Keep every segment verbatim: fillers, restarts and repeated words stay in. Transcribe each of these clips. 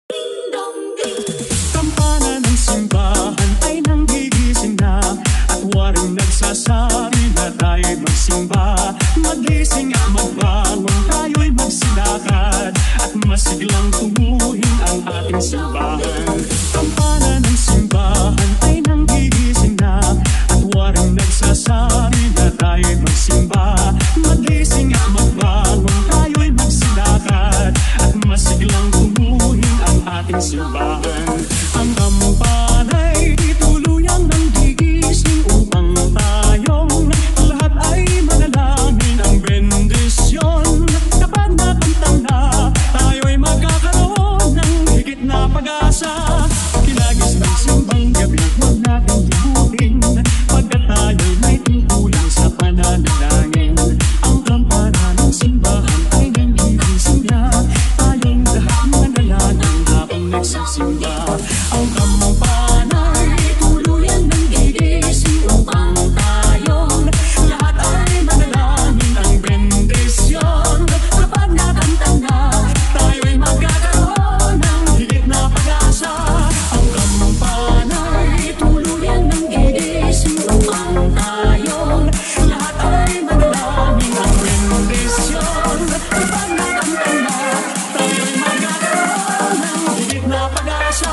Kampana ng simbahan ay nanggigising na, at waring nagsasabi na tayo'y magsimba. Magising at magbangon, tayo'y magsilakad, at masiglang tubuhin ang ating simbahan. Kampana ng simbahan ay nanggigising na, at waring nagsasabi na tayo'y magsimba. Magising at magbangon, tayo'y magsilakad, at masiglang tubuhin ang ating simbahan. Ang kampana'y tuluyang nanggigising upang tayong lahat ay manalangin ang bendisyon. Kapag nakantang na, tayo'y magkakaroon ng higit na pag-asa. Kinagis ng simbang gabi, huwag natin libutin, pagkat tayo'y may tungkulin sa pananalangin. Ang kampana ng simbahan ay nanggigising na, tayong lahat manalangin habang nagsisimba. Ang kampana'y tuluyan ng gigising upang tayong lahat ay manalangin ang bendisyon. Kapag nakantang na, tayo'y magkakaroon ng higit na pag-asa. Ang kampana'y tuluyan ng gigising upang tayong lahat ay manalangin ang bendisyon. Kapag nakantang na, tayo'y magkakaroon ng higit na pag-asa.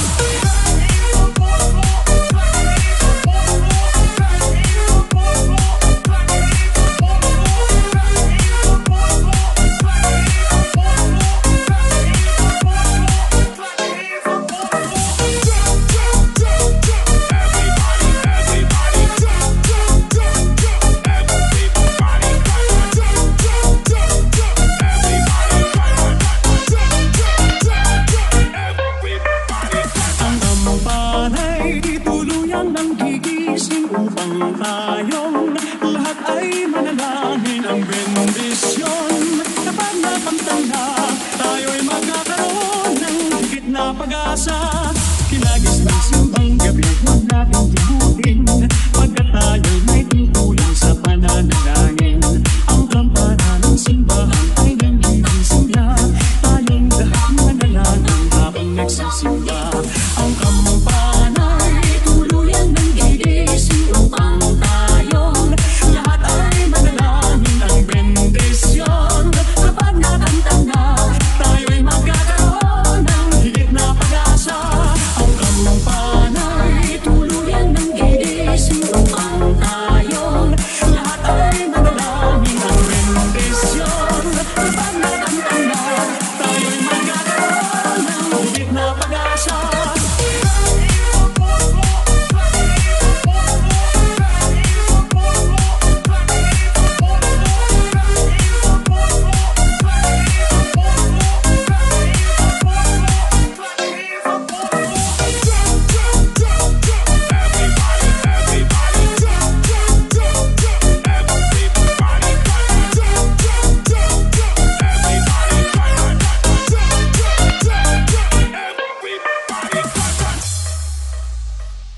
Upang tayong lahat ay manalangin ang bendisyon. Kapag nakantang na, tayo'y magkakaroon ng higit na pag-asa. Kinagis ng simbang gabi, huwag natin libutin, pagkat tayo'y may tungkulin sa pananalangin. Ang kampana ng simbahan ay nanggigising na, tayong lahat manalangin habang nagsisimba.